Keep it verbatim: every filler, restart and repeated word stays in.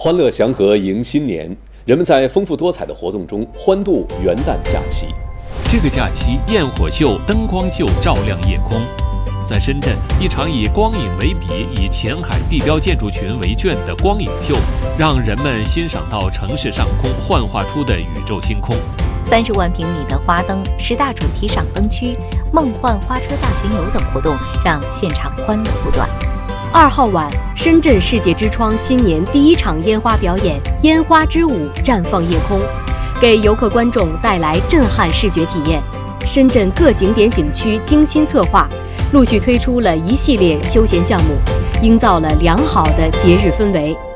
欢乐祥和迎新年，人们在丰富多彩的活动中欢度元旦假期。 这个假期，焰火秀、灯光秀照亮夜空。在深圳，一场以光影为笔、以前海地标建筑群为卷的光影秀，让人们欣赏到城市上空幻化出的宇宙星空。 三十万平米的花灯、十大主题赏灯区、梦幻花车大巡游等活动，让现场欢乐不断。 二号晚，深圳世界之窗新年第一场烟花表演“烟花之舞”绽放夜空，给游客观众带来震撼视觉体验。深圳各景点景区精心策划，陆续推出了一系列休闲项目，营造了良好的节日氛围。